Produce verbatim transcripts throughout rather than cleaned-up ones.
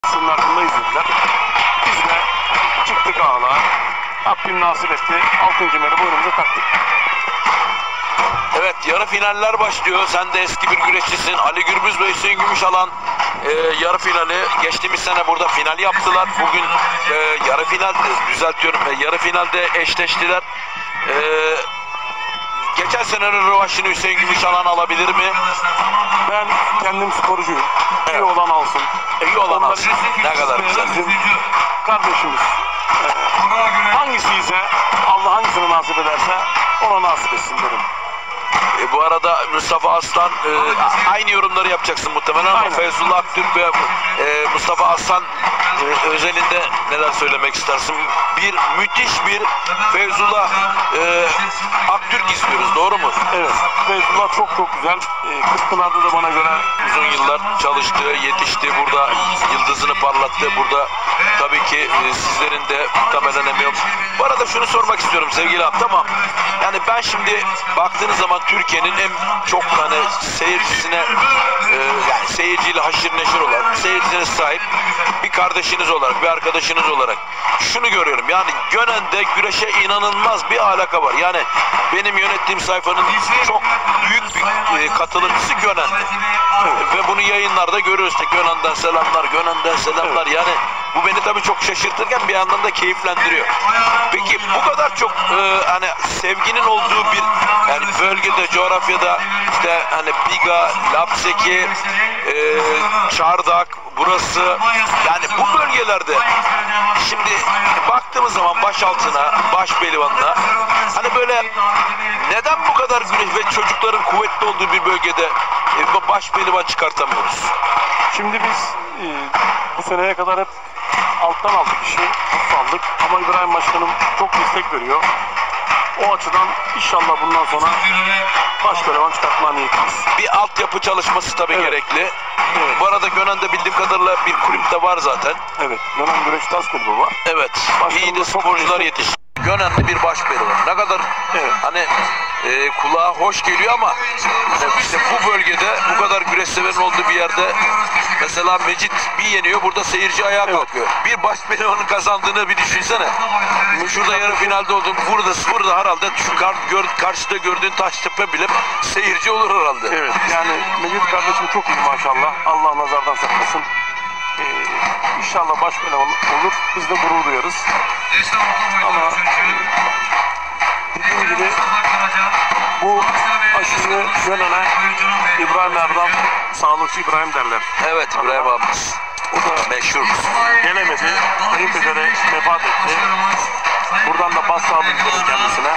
Sınırlarında izlediler. Biz de çıktık ağla. Rabbim nasip etti. Altın kemeri boynumuza taktık. Evet, yarı finaller başlıyor. Sen de eski bir güreşçisin. Ali Gürbüz ve Hüseyin Gümüşalan e, yarı finali. Geçtiğimiz sene burada final yaptılar. Bugün e, yarı final düzeltiyorum. E, yarı finalde eşleştiler. E, geçen senenin rövanşını Hüseyin Gümüşalan alabilir mi? Ben kendim sporcuyum. Evet. İyi olan alsın. İyi olan alsın. Ne kadar güzel. Kardeşimiz. Ee, hangisi ise Allah hangisini nasip ederse ona nasip etsin derim. E, bu arada Mustafa Aslan e, aynı yorumları yapacaksın muhtemelen ama Aynen. Feyzullah Aktürk ve e, Mustafa Aslan e, özelinde neler söylemek istersin? Bir müthiş bir Feyzullah e, Aktürk izliyoruz, doğru mu? Evet. Feyzullah çok çok güzel. Ee, Kırkpınar'da da bana göre Uzun yıllar çalıştı, yetişti, burada yıldızını parlattı. Burada tabii ki e, sizlerin de muhtemelen emeği. Bu arada şunu sormak istiyorum sevgili abi, tamam. Yani ben şimdi baktığınız zaman Türkiye'nin en çok hani seyircisine e, yani seyirciyle haşır neşir olan, seyircisine sahip bir kardeşiniz olarak, bir arkadaşınız olarak şunu görüyorum. Yani Gönen'de güreşe inanılmaz bir alaka var. Yani benim yönettiğim sayfanın çok büyük bir e, katılımcısı Gönen'de. Evet. Ve bunu yayınlarda görüyoruz. İşte Gönen'den selamlar, Gönen'den selamlar. Evet. Yani bu beni tabii çok şaşırtırken bir yandan da keyiflendiriyor. Peki bu kadar çok e, hani sevginin olduğu bir yani bölgede, coğrafyada işte hani Biga, Lapseki, e, Çardak, burası yani bu bölgelerde şimdi baktığımız zaman başaltına, baş pehlivanına hani böyle neden bu kadar güreş ve çocukların kuvvetli olduğu bir bölgede e, baş pehlivan çıkartamıyoruz? şimdi biz e, bu seneye kadar hep alttan aldık işi, hafif aldık ama İbrahim Başkanım çok destek veriyor. O açıdan inşallah bundan sonra baş pehlivan çıkartma niyetimiz. Bir altyapı çalışması tabii Evet. gerekli. Evet. Bu arada Gönen'de bildiğim kadarıyla bir kulüp de var zaten. Evet, Gönen Güreş Tas Kulübü var. Evet. Başkanım İyi de da çok sporcular destek- yetişti. Gönen'de bir baş pehlivan. Ne kadar Evet. hani e, kulağa hoş geliyor ama e, işte bu bölgede bu kadar güreş severin olduğu bir yerde mesela Mecit bir yeniyor, burada seyirci ayağa Evet. kalkıyor. Bir baş pehlivanın kazandığını bir düşünsene. Şurada yarı finalde oldun. Burada burada herhalde şu kar, gör, karşıda gördüğün Taştepe bile seyirci olur herhalde. Evet, yani Mecit kardeşim çok iyi maşallah. Allah nazardan saklasın. Ee, inşallah baş pehlivan olur. Biz de gurur duyarız. Ama dediğim gibi bu aşıyı Gönen'e İbrahim Erdem, sağlıkçı İbrahim derler. Evet, İbrahim abimiz. O da Meşhur. gelemedi. Kayınpederi vefat etti. Buradan da başsağlığı dileriz kendisine.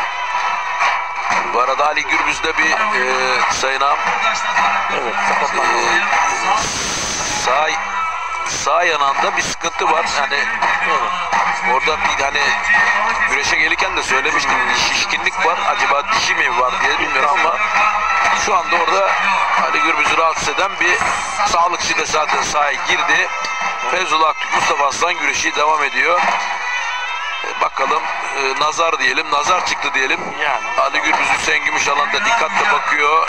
Bu arada Ali Gürbüz'de bir e, sayın ağam Evet, sakatlandı. e, sağ sağ yanağında bir sıkıntı var. Yani Evet. orada bir hani güreşe gelirken de söylemiştim, bir şişkinlik var. Acaba dişi mi var diye bilmiyorum ama şu anda orada Ali Gürbüz'ü rahatsız eden bir sağlıkçı da zaten sahaya girdi. Feyzullah Aktürk, Mustafa Aslan güreşi devam ediyor. E, bakalım e, nazar diyelim, nazar çıktı diyelim. Yani. Ali Gürbüz, Hüseyin Gümüşalan da dikkatle bakıyor.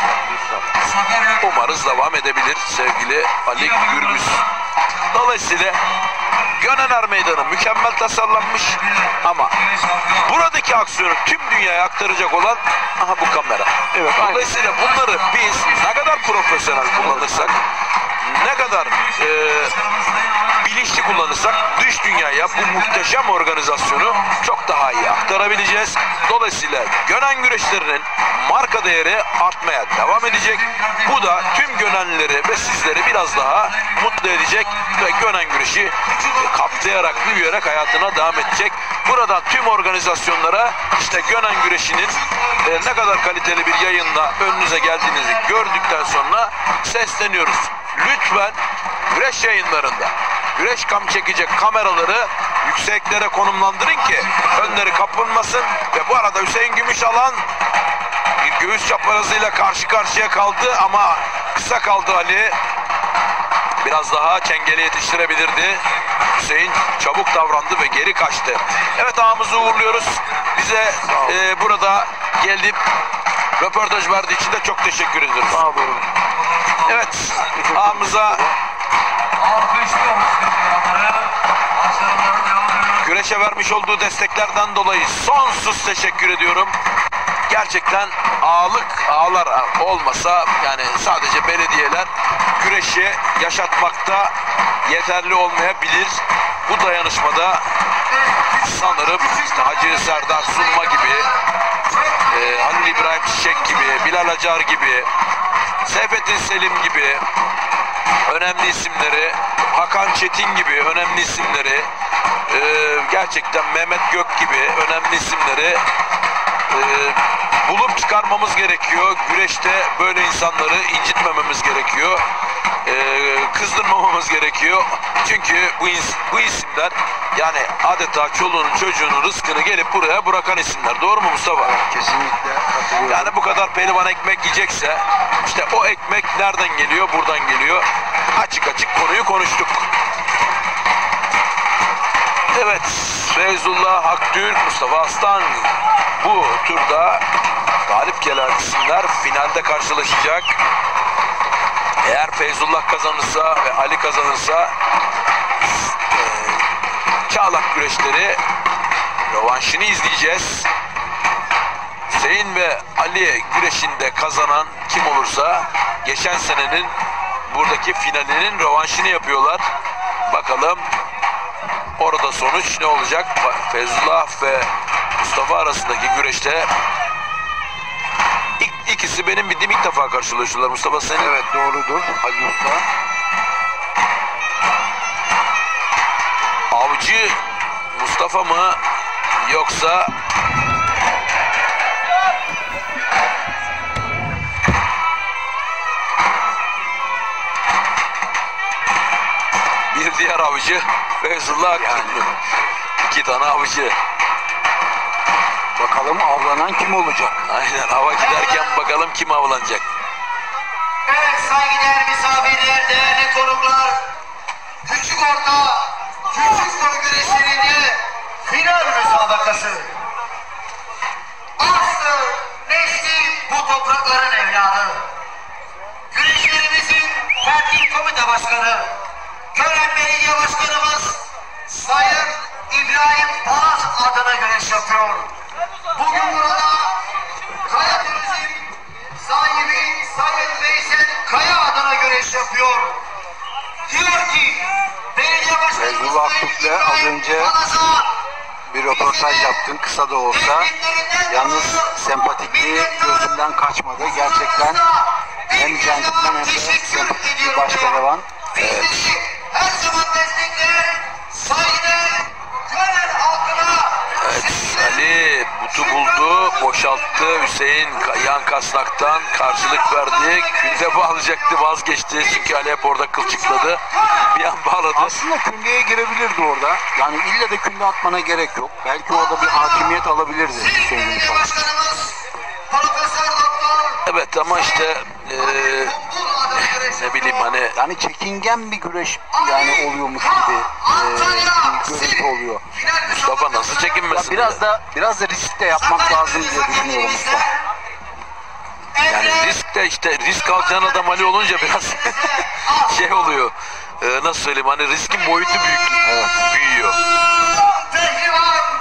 Umarız devam edebilir sevgili Ali Gürbüz. Dolayısıyla Gönener Meydanı mükemmel tasarlanmış ama buradaki aksiyonu tüm dünyaya aktaracak olan aha bu kamera. Evet, aynen. Dolayısıyla bunları biz ne kadar profesyonel kullanırsak, ne kadar e, bilinçli kullanırsak dış dünyaya bu muhteşem organizasyonu çok daha iyi aktarabileceğiz. Dolayısıyla Gönen güreşlerinin marka değeri artmaya devam edecek. Bu da tüm Gönenlileri ve sizleri biraz daha mutlu edecek ve Gönen güreşi kapsayarak, büyüyerek hayatına devam edecek. Buradan tüm organizasyonlara işte Gönen güreşinin e, ne kadar kaliteli bir yayınla önünüze geldiğinizi gördükten sonra sesleniyoruz. Lütfen güreş yayınlarında güreş kam çekecek kameraları yükseklere konumlandırın ki önleri kapılmasın. Ve bu arada Hüseyin Gümüşalan bir göğüs çaprazıyla karşı karşıya kaldı ama kısa kaldı Ali. Biraz daha çengeli yetiştirebilirdi. Hüseyin çabuk davrandı ve geri kaçtı. Evet, ağamızı uğurluyoruz. Bize e, burada gelip röportaj verdiği için de çok teşekkür ediyoruz. Sağ olun. Evet, ağamıza Güreşe vermiş olduğu desteklerden dolayı sonsuz teşekkür ediyorum. Gerçekten ağalık, ağalar olmasa yani sadece belediyeler güreşi yaşatmakta yeterli olmayabilir. Bu dayanışmada sanırım işte Hacı Serdar Sunma gibi, e, Halil İbrahim Çiçek gibi, Bilal Acar gibi, Seyfettin Selim gibi önemli isimleri, Hakan Çetin gibi önemli isimleri, e, gerçekten Mehmet Gök gibi önemli isimleri e, bulup çıkarmamız gerekiyor. Güreşte böyle insanları incitmememiz gerekiyor. Ee, kızdırmamamız gerekiyor. Çünkü bu, is bu isimler yani adeta çoluğunun çocuğunun rızkını gelip buraya bırakan isimler. Doğru mu Mustafa? Kesinlikle katılıyorum. Yani bu kadar pehlivan ekmek yiyecekse işte o ekmek nereden geliyor? Buradan geliyor. Açık açık konuyu konuştuk. Evet, Feyzullah Haktürk, Mustafa Aslan bu turda galip gelen isimler finalde karşılaşacak. Eğer Feyzullah kazanırsa ve Ali kazanırsa e, Çağlak güreşleri rövanşını izleyeceğiz. Hüseyin ve Ali güreşinde kazanan kim olursa geçen senenin buradaki finalinin rövanşını yapıyorlar. Bakalım orada sonuç ne olacak? Feyzullah ve Mustafa arasındaki güreşte İk, ikisi benim bildiğim ilk defa karşılaşıyorlar. Mustafa senin? Evet doğrudur. Ali Usta. Avcı Mustafa mı yoksa bir diğer avcı Feyzullah yani. İki tane avcı. Bakalım avlanan kim olacak? Aynen, hava giderken bakalım kim avlanacak. Evet saygıdeğer misafirler, değerli konuklar, küçük orta, küçük boy güreşlerinde final müsabakası. Aslı, nesli bu toprakların evladı. Güreşlerimizin tertip komite başkanı, Kören Belediye Başkanımız Sayın İbrahim Palas adına güreş yapıyor. Bugün burada Kaya Turizm sahibi Sayın Veysel Kaya adına güreş yapıyor. Diyor ki belediye başkanımız Feyzullah Sayın Haktürk'le az İbrahim önce Palas'a bir röportaj yaptın kısa da olsa. Yalnız sempatikliği gözümden kaçmadı. Gerçekten hem centilmen hem de sempatik bir başpehlivan. Evet. Her zaman destekleyen saygıdeğer Kören halkına Evet, Ali butu buldu, boşalttı. Hüseyin yan kasnaktan karşılık verdi. Künde bağlayacaktı, vazgeçti. Çünkü Ali hep orada kılçıkladı. Bir an bağladı. Aslında kündeye girebilirdi orada. Yani ille de künde atmana gerek yok. Belki orada bir hakimiyet alabilirdi Hüseyin Belediye Ünal. Başkanımız Profesör Doktor Evet ama işte eee ne bileyim hani Yani çekingen bir güreş yani oluyormuş gibi e, bir görüntü oluyor. Mustafa nasıl Ya çekinmesin? biraz da biraz da risk de yapmak lazım diye düşünüyorum usta. Yani risk de işte risk alacağın adam Ali olunca biraz şey oluyor. Eee, nasıl söyleyeyim hani riskin boyutu büyük, evet, büyüyor. Pehlivan,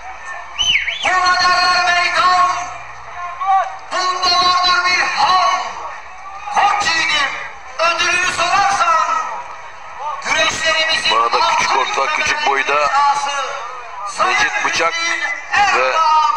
Burada meydan, bunda vardır bir hal. Koç yiğidim, ödülünü sorarsan, güreşlerimizin Bu arada küçük orta, küçük boyda Necit Bıçak ve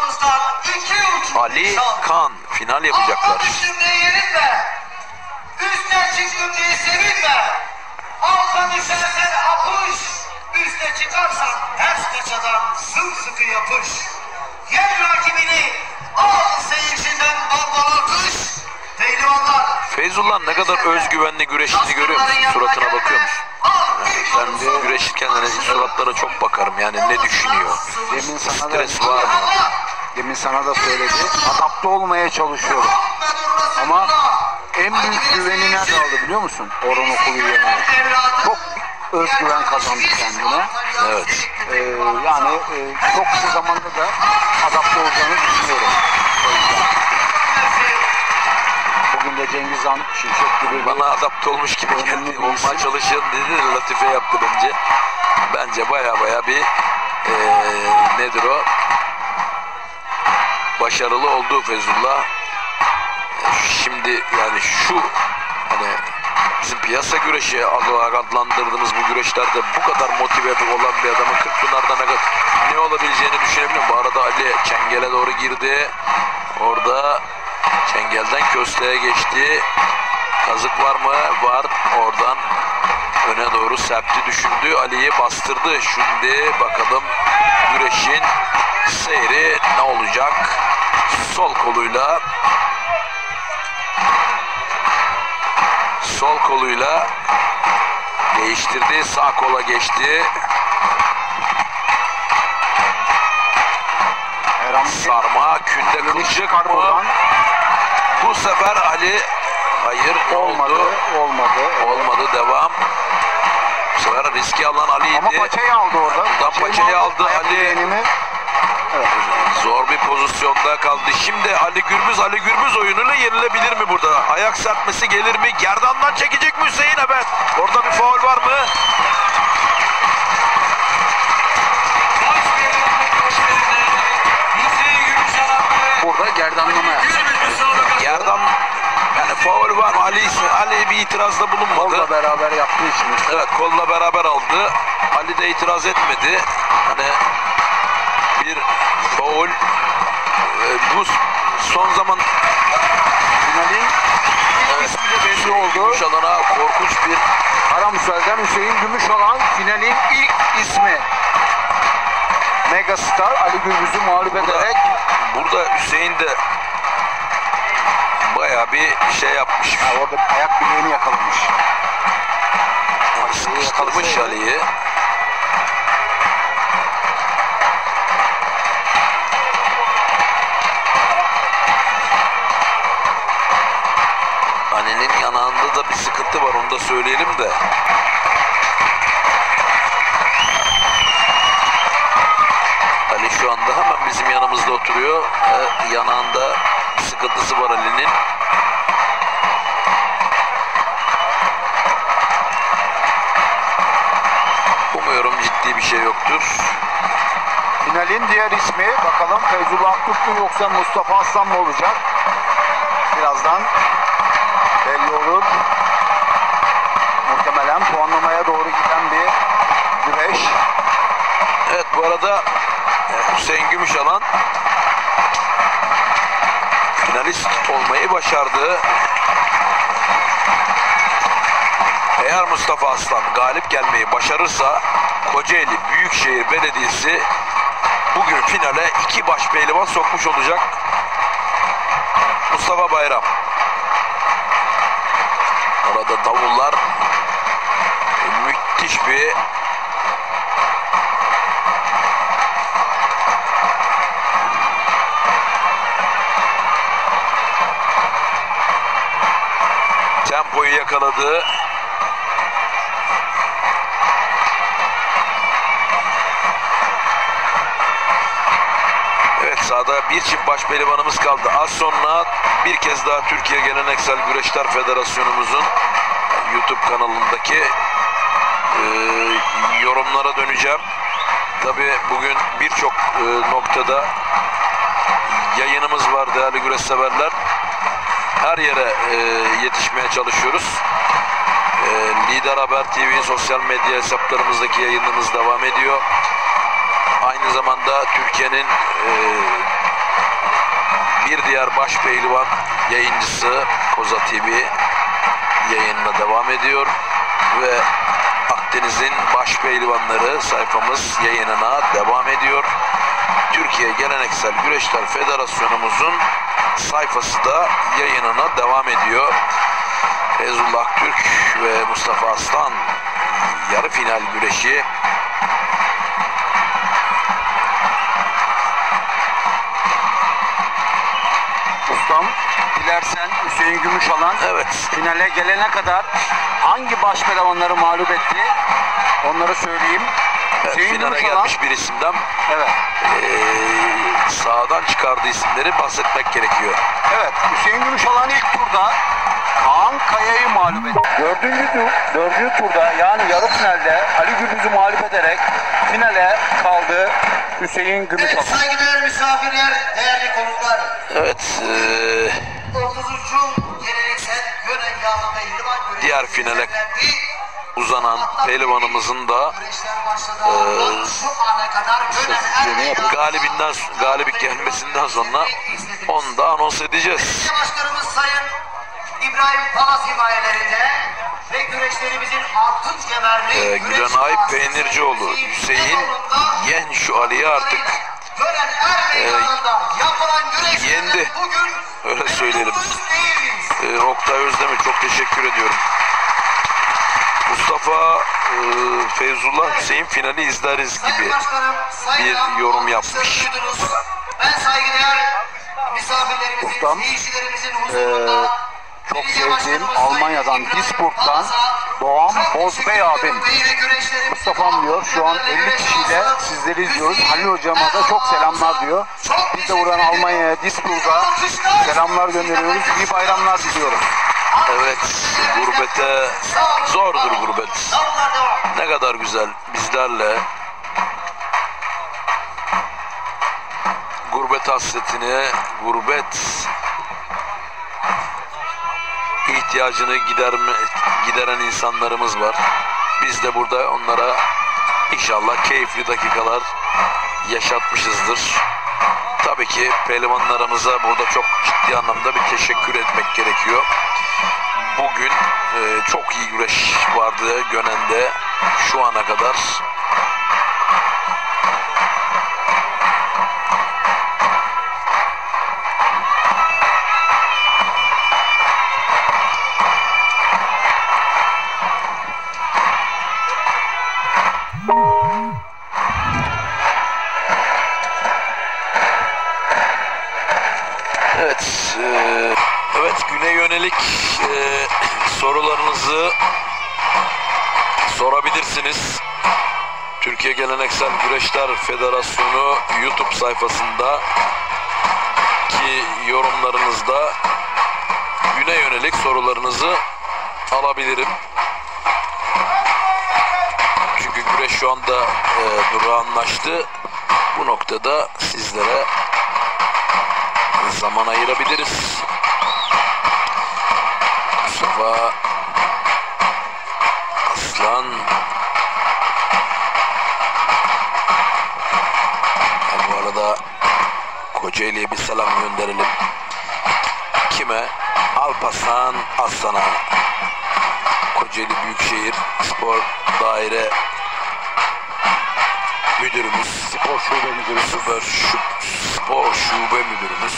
Ali Kan final yapacaklar. Altta düştüm diye yerinme, üste çıktım diye sevinme. Alta düşersen apış, üste çıkarsan ters kaçadan sımsıkı yapış. Yen rakibini, al seyirciden bal bal alkış. Pehlivanlar. Feyzullah ne kadar özgüvenli güreştiğini görüyor musun? Suratına bakıyor musun? Ben de güreşirken hani suratlara çok bakarım. Yani ne düşünüyor? Demin sana da, Stres var mı? demin sana da söyledi. Adapte olmaya çalışıyorum. Ama en büyük güveni nerede aldı biliyor musun? Orhan Okulu yenerek. Çok özgüven kazandı kendine. Evet. Ee, yani e, çok kısa zamanda da adapte olacağını düşünüyorum. O yüzden. Bugün de Cengiz Han Şimşek gibi. Bana adapte olmuş gibi geldi. Olmaya çalışan dedi de latife yaptı bence. Bence baya baya bir ee, nedir o? Başarılı oldu Feyzullah. Şimdi yani şu hani bizim piyasa güreşi olarak adlandırdığımız bu güreşlerde bu kadar motive olan bir adamın Kırkpınar'da ne, kadar, ne olabileceğini düşünebiliyorum. Bu arada Ali Çengel'e doğru girdi. Orada Çengel'den Köste'ye geçti. Kazık var mı? Var. Oradan öne doğru serpti, düşündü. Ali'yi bastırdı. Şimdi bakalım güreşin seyri ne olacak? Sol koluyla sol koluyla değiştirdi. Sağ kola geçti. Her an Sarma, künde kılacak mı? buradan. Bu sefer Ali hayır Olmadı, oldu. olmadı. Olmadı, devam. Bu sefer riski alan Ali'ydi. Ama paçayı aldı orada. Buradan paçayı aldı Ayak Ali. bileğini. Evet. Zor bir pozisyonda kaldı. Şimdi Ali Gürbüz, Ali Gürbüz oyunuyla yenilebilir mi burada? Ayak serpmesi gelir mi? Gerdandan çekecek mi Hüseyin? Evet. Orada bir faul var mı? Burada gerdanlama yaptı. Gerdan yani faul var mı? Ali, Ali bir itirazda bulunmadı. Kolla beraber yaptığı için. Evet, kolla beraber aldı. Ali de itiraz etmedi. Hani bir faul. Ee, bu son zaman Finalin evet, ismi de belli oldu. Gümüşalan'a korkunç bir Karamürsel'den Hüseyin Gümüşalan finalin ilk ismi. Megastar Ali Gürbüz'ü mağlup ederek burada Hüseyin de bayağı bir şey yapmış. ha, orada ayak bileğini yakalamış. Sıkıştırmış Ali'yi. Ali'nin yanağında da bir sıkıntı var, onu da söyleyelim de. Ali şu anda hemen bizim yanımızda oturuyor. Ee, yanağında bir sıkıntısı var Ali'nin. Umuyorum ciddi bir şey yoktur. Finalin diğer ismi bakalım Feyzullah Aktürk mü yoksa Mustafa Aslan mı olacak? Birazdan belli olur. Muhtemelen puanlamaya doğru giden bir güreş. Evet, bu arada Hüseyin Gümüşalan finalist olmayı başardı. Eğer Mustafa Aslan galip gelmeyi başarırsa Kocaeli Büyükşehir Belediyesi bugün finale iki baş pehlivan sokmuş olacak. Mustafa Bayram. Orada davullar müthiş bir tempoyu yakaladı. Evet, sahada bir çift baş pehlivanımız kaldı. Az sonra bir kez daha Türkiye Geleneksel Güreşler Federasyonumuzun YouTube kanalındaki e, yorumlara döneceğim. Tabii bugün birçok e, noktada yayınımız var değerli güreş severler. Her yere e, yetişmeye çalışıyoruz. E, Lider Haber T V sosyal medya hesaplarımızdaki yayınımız devam ediyor. Aynı zamanda Türkiye'nin e, bir diğer baş pehlivan yayıncısı Koza T V yayınına devam ediyor ve Akdeniz'in baş pehlivanları sayfamız yayınına devam ediyor. Türkiye Geleneksel Güreşler Federasyonumuzun sayfası da yayınına devam ediyor. Feyzullah Aktürk ve Mustafa Aslan yarı final güreşi. Ustam dilersen Hüseyin Gümüşalan Evet. finale gelene kadar hangi baş pehlivanları mağlup etti onları söyleyeyim. Evet, Hüseyin finale Gümüşalan, gelmiş bir isimden evet. ee, sağdan çıkardığı isimleri bahsetmek gerekiyor. Evet, Hüseyin Gümüşalan ilk turda Doğan Kaya'yı mağlup etti. Dördüncü, tur, dördüncü turda yani yarı finalde Ali Gürbüz'ü mağlup ederek finale kaldı Hüseyin Evet Gümüşoğlu. saygıdeğer misafirler, değerli konuklar. Evet. eee, dokuzuncu geleneksel Gönen Yağlı Pehlivan güreşi Diğer finale düzenlendi. uzanan pehlivanımızın da Güreşler başladı. Şu ana kadar Gönen Ermeni galibinden galibik gelmesinden sonra onu da anons edeceğiz. Belediye Başkanımız Sayın İbrahim Palas himayelerinde ve güreşlerimizin altın kemerli Ee, güreş Gülenay ağası Peynircioğlu, Hüseyin Hüseyin Eroğlu'nda yen şu Ali'yi artık Gönen Er Meydanı'nda yapılan güreşlerden yendi. bugün Öyle söyleyelim. memnunuz değiliz. Ee, Oktay Özdemir çok teşekkür ediyorum. Mustafa e, Feyzullah Hüseyin finali izleriz Sayın gibi Başkanım, Sayın bir yorum yapmış. duydunuz. Ben saygıdeğer misafirlerimizin, Ustam, seyircilerimizin huzurunda Çok Belediye sevdiğim Başkanımız Sayın Almanya'dan İbrahim Duisburg'dan Palas'a Doğan çok Bozbey teşekkür abim. ediyorum ve yine güreşlerimizin Mustafa'm diyor şu an altın elli kemerli kişiyle güreş sizleri ağası izliyoruz. Hüseyin Halil hocama da çok selamlar diyor. Çok Biz de buradan teşekkür Almanya'ya, ediyorum. Duisburg'a selamlar gönderiyoruz. İyi bayramlar diliyoruz. Evet, gurbete zordur gurbet. Sağollar, devam. Ne kadar güzel bizlerle gurbet hasretini, gurbet ihtiyacını giderme, gideren insanlarımız var. Biz de burada onlara inşallah keyifli dakikalar yaşatmışızdır. Tabii ki pehlivanlarımıza burada çok ciddi anlamda bir teşekkür etmek gerekiyor. Bugün e, çok iyi güreş vardı Gönen'de şu ana kadar. Evet, e, evet güne yönelik e, sorularınızı sorabilirsiniz. Türkiye Geleneksel Güreşler Federasyonu YouTube sayfasında ki yorumlarınızda güne yönelik sorularınızı alabilirim. Çünkü güreş şu anda e, durağanlaştı. Bu noktada sizlere zaman ayırabiliriz. Mustafa Aslan ha, bu arada Kocaeli'ye bir selam gönderelim. Kime? Alparslan Aslan'a. Kocaeli Büyükşehir Spor Daire Müdürümüz, Spor şube müdürü. Spor, Şub- Spor Şube Müdürümüz.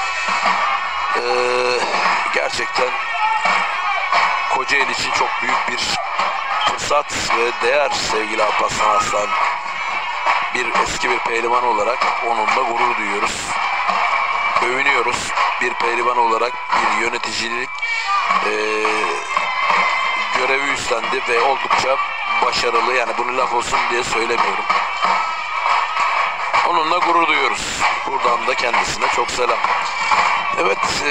Ee, gerçekten Kocaeli için çok büyük bir fırsat ve değer sevgili Alparslan Aslan. Bir eski bir pehlivan olarak onunla gurur duyuyoruz. Övünüyoruz. Bir pehlivan olarak bir yöneticilik ee, görevi üstlendi ve oldukça başarılı. Yani bunu laf olsun diye söylemiyorum. Onunla gurur duyuyoruz. Buradan da kendisine çok selam. Evet, e,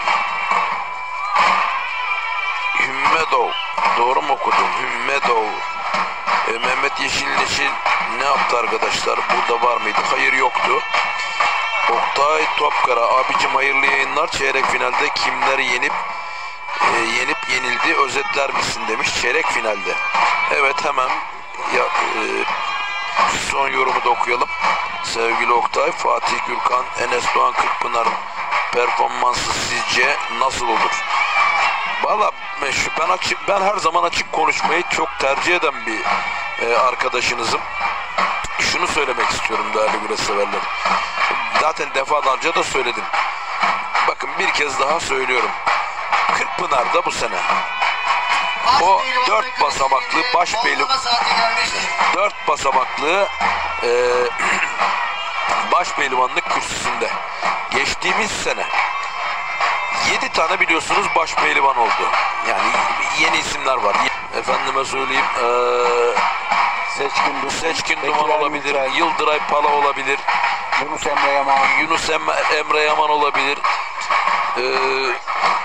Hümmedov, doğru mu okudum? Hümmedov, e, Mehmet Yeşilleş'in ne yaptı arkadaşlar? Burada var mıydı? Hayır, yoktu. Oktay Topkara, abicim hayırlı yayınlar. Çeyrek finalde kimleri yenip e, yenip yenildi özetler misin demiş. Çeyrek finalde. Evet, hemen ya, e, son yorumu da okuyalım. Sevgili Oktay, Fatih Gürkan, Enes Doğan Kırkpınar performansı sizce nasıl olur? Valla ben açık, ben her zaman açık konuşmayı çok tercih eden bir e, arkadaşınızım. Şunu söylemek istiyorum değerli güreş severler. Zaten defalarca da söyledim. Bakın bir kez daha söylüyorum. Kırkpınar'da bu sene o dört basamaklı baş pehlivan dört basamaklı e, baş pehlivanlık kürsüsünde geçtiğimiz sene yedi tane biliyorsunuz baş pehlivan oldu. Yani yeni isimler var. Efendime söyleyeyim e, Seçkin Duman, Seçkin Duman olabilir, Yıldıray Pala olabilir, Yunus Emre Yaman. Yunus Emre, Emre Yaman olabilir. Ee,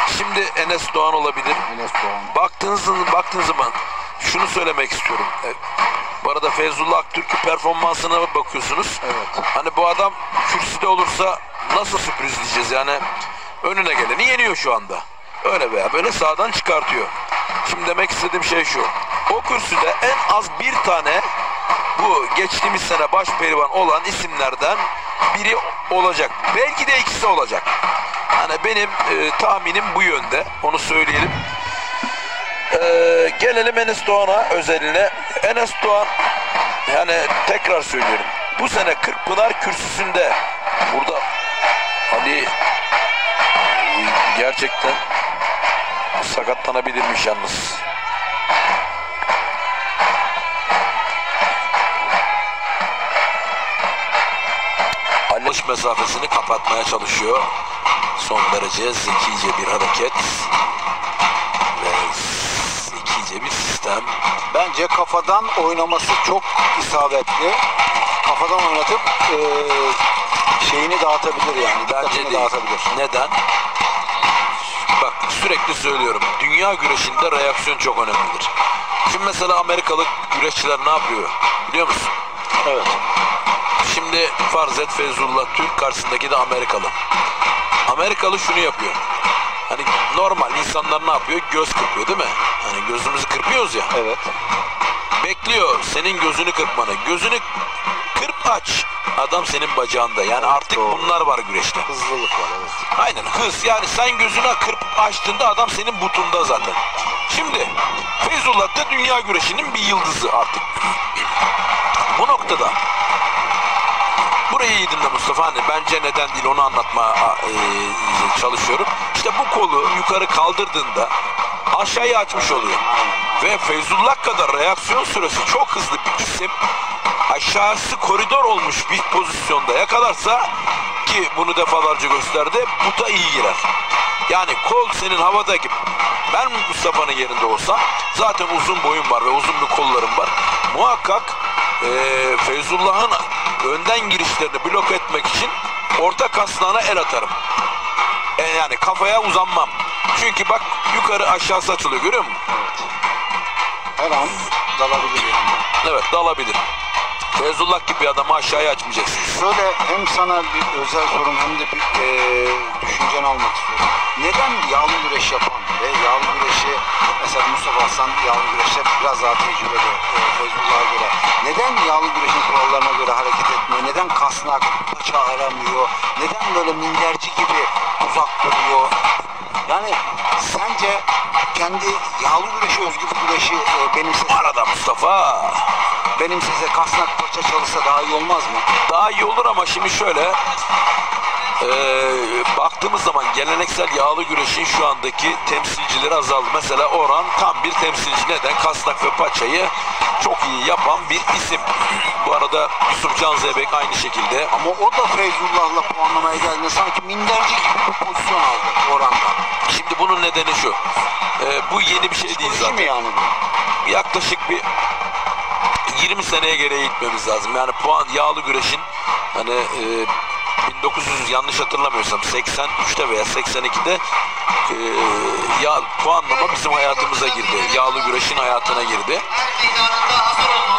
Şimdi Enes Doğan olabilir. Enes Doğan. Baktığınız, baktığınız zaman şunu söylemek istiyorum. E, bu arada Feyzullah Aktürk'ün performansına bakıyorsunuz. Evet. Hani bu adam kürsüde olursa nasıl sürpriz diyeceğiz yani. Önüne geleni yeniyor şu anda. Öyle veya böyle sağdan çıkartıyor. Şimdi demek istediğim şey şu. O kürsüde en az bir tane bu geçtiğimiz sene baş pehlivan olan isimlerden biri olacak. Belki de ikisi olacak. Hani benim e, tahminim bu yönde. Onu söyleyelim. E, gelelim Enes Doğan'a özeline. Enes Doğan, yani tekrar söylüyorum. Bu sene Kırkpınar kürsüsünde burada Ali gerçekten sakatlanabilirmiş yalnız. Ali mesafesini kapatmaya çalışıyor. Son derece zekice bir hareket ve zekice bir sistem. Bence kafadan oynaması çok isabetli. Kafadan oynatıp e, şeyini dağıtabilir yani. Bence Dikkatini değil. dağıtabilir. Neden? Bak sürekli söylüyorum. Dünya güreşinde reaksiyon çok önemlidir. Şimdi mesela Amerikalı güreşçiler ne yapıyor? Biliyor musun? Evet. Şimdi farz et Feyzullah Türk, karşısındaki de Amerikalı. Amerikalı şunu yapıyor. Hani normal insanlar ne yapıyor? Göz kırpıyor değil mi? Hani gözümüzü kırpıyoruz ya. Evet. Bekliyor senin gözünü kırpmanı. Gözünü kırp aç. Adam senin bacağında. Yani artık doğru. bunlar var güreşte. Hızlılık var, evet. Aynen hız. Yani sen gözünü kırpıp açtığında adam senin butunda zaten. Şimdi Feyzullah da dünya güreşinin bir yıldızı artık. Bu noktada burayı iyi dinle Mustafa, hani bence neden değil onu anlatma e, çalışıyorum. İşte bu kolu yukarı kaldırdığında aşağıya açmış oluyor. Ve Feyzullah kadar reaksiyon süresi çok hızlı bir isim aşağısı koridor olmuş bir pozisyonda yakalarsa, ki bunu defalarca gösterdi, buta iyi girer. Yani kol senin havadaki, ben Mustafa'nın yerinde olsam zaten uzun boyum var ve uzun bir kollarım var. Muhakkak e, Feyzullah'ın önden girişlerini blok etmek için orta kasnağına el atarım. E, yani kafaya uzanmam. Çünkü bak yukarı aşağısı açılıyor, görüyor musun? Her an dalabilir yani. Evet, dalabilir. Feyzullah gibi bir adamı aşağıya açmayacaksın. Şöyle hem sana bir özel sorum hem de bir e, düşünceni almak istiyorum. Neden yağlı güreş yapan ve yağlı güreşi, mesela Mustafa Aslan yağlı güreşte biraz daha tecrübeli e, Feyzullah'a göre. Neden yağlı güreşin kurallarına göre hareket etmiyor? Neden kasnak, paça aramıyor? Neden böyle minderci gibi uzak duruyor? Yani sence kendi yağlı güreşi, özgü bir güreşi e, benimsese, Arada Mustafa benimsese kasnak paça çalışsa daha iyi olmaz mı? daha iyi olur ama şimdi şöyle e, baktığımız zaman geleneksel yağlı güreşin şu andaki temsilcileri azaldı. Mesela Orhan tam bir temsilci. Neden? Kasnak ve paçayı çok iyi yapan bir isim. Bu arada Yusuf Can Zeybek aynı şekilde. Ama o da Feyzullah'la puanlamaya geldiğinde sanki minderci gibi bir pozisyon aldı oranda. Şimdi bunun nedeni şu. E, bu yeni bir şey değil Psikoloji zaten. mi yani bu? Yaklaşık bir yirmi seneye geriye gitmemiz lazım. Yani puan yağlı güreşin hani e, bin dokuz yüz yanlış hatırlamıyorsam seksen üçte veya seksen ikide e, ya, puanlama bizim hayatımıza girdi. Yağlı güreşin hayatına girdi. Her meydanında hazır olunuz.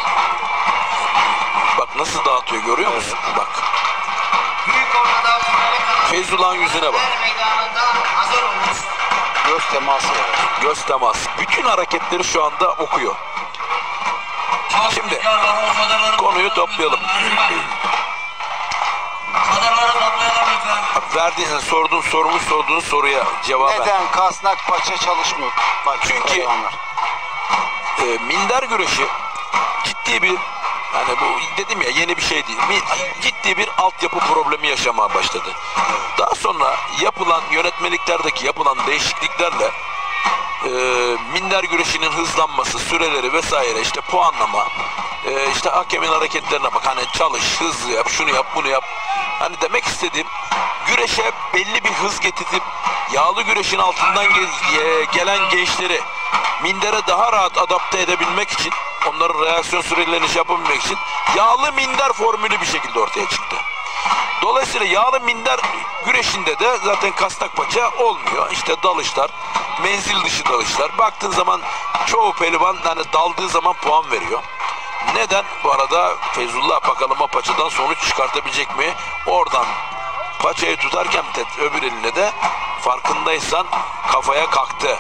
Bak nasıl dağıtıyor, görüyor musun? Bak. Büyük ortada finale Feyzullah'ın yüzüne bak. Her meydanında hazır olunuz. Göz teması var. Göz teması. Bütün hareketleri şu anda okuyor. Şimdi konuyu toplayalım. Kadarları toplayalım lütfen. Verdiğin, sorduğun sormuş sorduğun soruya cevap ver. Neden kasnak paça çalışmıyor? Bak, Çünkü pehlivanlar. e, minder güreşi ciddi bir, hani bu dedim ya yeni bir şey değil. Mi- Ciddi bir altyapı problemi yaşamaya başladı. Daha sonra yapılan yönetmeliklerdeki yapılan değişikliklerle e, minder güreşinin hızlanması, süreleri vesaire, işte puanlama, e, işte hakemin hareketlerine bak, hani çalış, hızlı yap, şunu yap, bunu yap. Hani demek istediğim, güreşe belli bir hız getirip yağlı güreşin altından gel- e, gelen gençleri mindere daha rahat adapte edebilmek için, onların reaksiyon sürelerini şey yapabilmek için yağlı minder formülü bir şekilde ortaya çıktı. Dolayısıyla yağlı minder güreşinde de zaten kasnak paça olmuyor. İşte dalışlar, menzil dışı dalışlar. Baktığın zaman çoğu pehlivan hani daldığı zaman puan veriyor. Neden? Bu arada Feyzullah bakalım o paçadan sonuç çıkartabilecek mi? Oradan paçayı tutarken öbür eline de farkındaysan kafaya kalktı.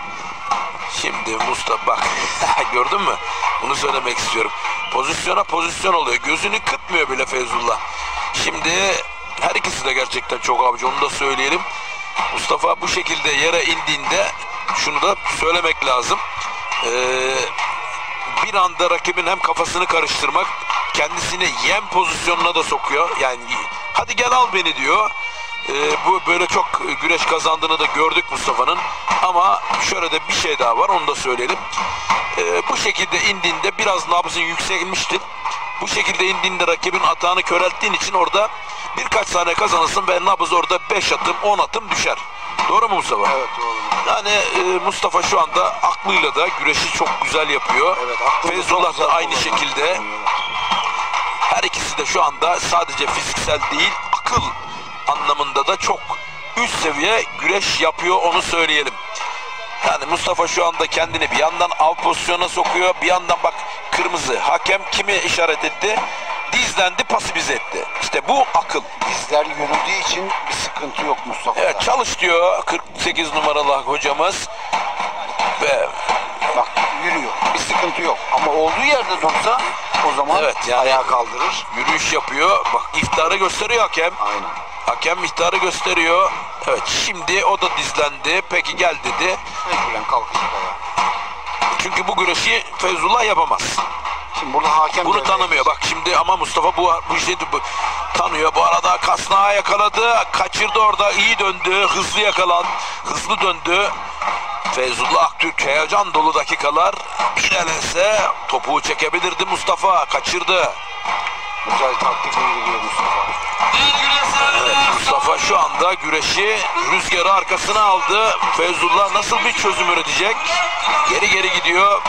Şimdi Mustafa bak gördün mü? Bunu söylemek istiyorum. Pozisyona pozisyon oluyor. Gözünü kırpmıyor bile Feyzullah. Şimdi her ikisi de gerçekten çok abici, onu da söyleyelim. Mustafa bu şekilde yere indiğinde şunu da söylemek lazım. Ee, bir anda rakibin hem kafasını karıştırmak, kendisini yem pozisyonuna da sokuyor. Yani hadi gel al beni diyor. Ee, bu böyle çok güreş kazandığını da gördük Mustafa'nın. Ama şöyle de bir şey daha var, onu da söyleyelim. Ee, bu şekilde indiğinde biraz nabzın yükselmişti. Bu şekilde indiğinde rakibin atağını körelttiğin için orada birkaç saniye kazanırsın ve nabız orada beş atım on atım düşer. Doğru mu Mustafa? Evet doğru. Yani e, Mustafa şu anda aklıyla da güreşi çok güzel yapıyor. Evet, aklını Feyzullah çok güzel da aynı kullanıyor. şekilde. Her ikisi de şu anda sadece fiziksel değil, akıl anlamında da çok üst seviye güreş yapıyor, onu söyleyelim. Yani Mustafa şu anda kendini bir yandan av pozisyona sokuyor, bir yandan bak kırmızı. Hakem kimi işaret etti? Dizlendi, pasifize etti. İşte bu akıl. Dizler yürüdüğü için bir sıkıntı yok Mustafa'da. Evet, çalış diyor kırk sekiz numaralı hocamız. Ve Bak yürüyor. Bir sıkıntı yok. Ama olduğu yerde dursa o zaman Evet, yani- ayağa kaldırır. yürüyüş yapıyor. Bak iftarı gösteriyor hakem. Aynen. Hakem miktarı gösteriyor. Evet, şimdi o da dizlendi. Peki gel dedi. Mecburen kalkacak ayağa. Çünkü bu güreşi Feyzullah yapamaz. Şimdi burada hakem Bunu devreye tanımıyor. Bak şimdi ama Mustafa bu bu işi bu- tanıyor. Bu arada kasnağı yakaladı. Kaçırdı orada. İyi döndü. Hızlı yakalan. Hızlı döndü. Feyzullah Aktürk heyecan dolu dakikalar. Bir elense topuğu çekebilirdi Mustafa. Kaçırdı. güzel taktik uyguluyor Mustafa. Evet, Mustafa şu anda güreşi rüzgarı arkasına aldı. Feyzullah nasıl bir çözüm üretecek? Geri geri gidiyor.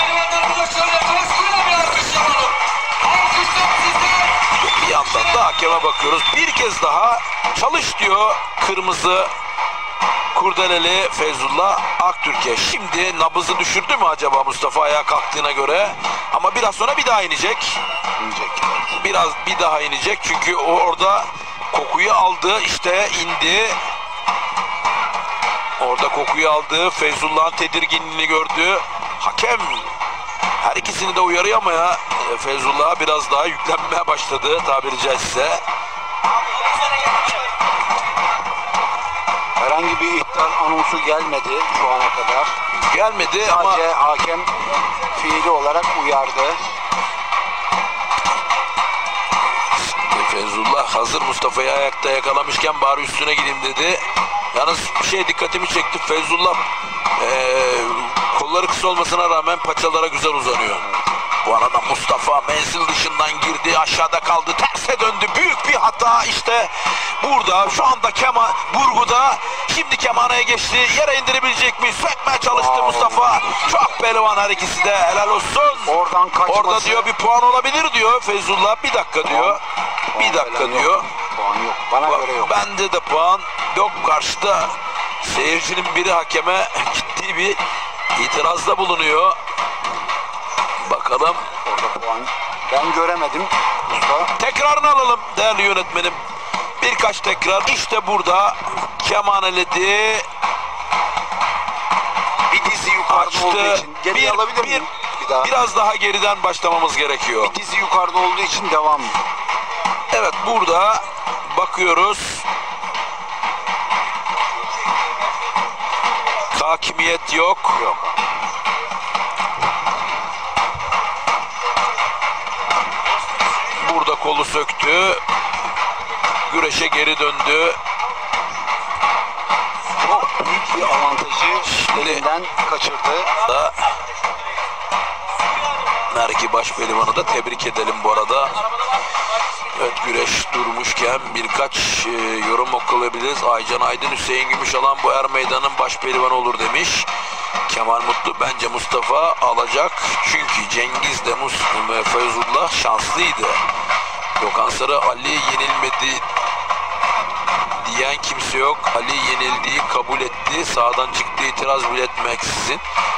Bir yandan da hakeme bakıyoruz. Bir kez daha çalış diyor kırmızı kurdeleli Feyzullah Aktürk'e. Şimdi nabızı düşürdü mü acaba Mustafa ayağa kalktığına göre? Ama biraz sonra bir daha inecek. İnecek. Biraz bir daha inecek çünkü o orada kokuyu aldı, işte indi. Orada kokuyu aldı. Feyzullah'ın tedirginliğini gördü. Hakem her ikisini de uyarıyor ama ya Feyzullah biraz daha yüklenmeye başladı tabiri caizse. Herhangi bir ihtar anonsu gelmedi şu ana kadar. Gelmedi ama Sadece hakem fiili olarak uyardı. Feyzullah hazır Mustafa'yı ayakta yakalamışken bari üstüne gideyim dedi. Yalnız bir şey dikkatimi çekti. Feyzullah ee, kolları kısa olmasına rağmen paçalara güzel uzanıyor. Bu arada Mustafa menzil dışından girdi, aşağıda kaldı, terse döndü. Büyük bir hata işte burada. Şu anda Kemal Burgu'da. Şimdi Kemana'ya geçti. Yere indirebilecek mi? Sökmeye çalıştı Wow. Mustafa. Çok pehlivan her ikisi de. Helal olsun. Oradan kaçması. Orada diyor bir puan olabilir diyor Feyzullah. Bir dakika diyor. Bir dakika Puan diyor. yok. Puan yok. Bana göre yok. Bende de puan yok. Karşıda seyircinin biri hakeme ciddi bir itirazda bulunuyor. Bakalım. Orada puan. Ben göremedim usta. Tekrarını alalım değerli yönetmenim. Birkaç tekrar. İşte burada kemaneledi. Bir dizi yukarıda olduğu Açtı. için. Geri Bir, alabilir bir, miyim? Bir daha. biraz daha geriden başlamamız gerekiyor. Bir dizi yukarıda olduğu için devam. Evet, burada bakıyoruz. Hakimiyet yok. Yok. Burada kolu söktü. Güreşe geri döndü. Çok büyük bir avantajı elinden kaçırdı. Da Merki Başpehlivan'ı da tebrik edelim bu arada. Evet, güreş durmuşken birkaç e, yorum okuyabiliriz. Aycan Aydın, Hüseyin Gümüşalan bu er meydanın başpehlivanı olur demiş. Kemal Mutlu bence Mustafa alacak. Çünkü Cengiz de Mus Feyzullah şanslıydı. Gökhan Sarı, Ali yenilmedi diyen kimse yok. Ali yenildiği kabul etti. Sağdan çıktı, itiraz bile etmeksizin.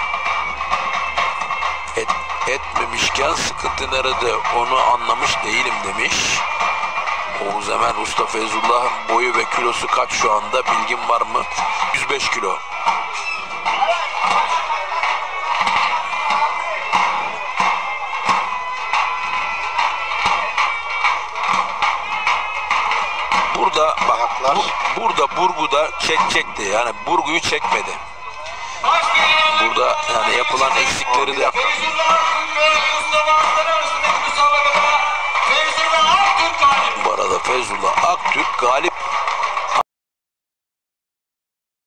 Et, etmemişken sıkıntı nerede onu anlamış değilim demiş. Oğuz Emen, Usta Feyzullah boyu ve kilosu kaç şu anda, bilgin var mı? yüz beş kilo. Burada bak, bu, burada Burgu'da çekecekti, yani Burgu'yu çekmedi. Burada yani yapılan eksikleri de bu arada Feyzullah Aktürk galip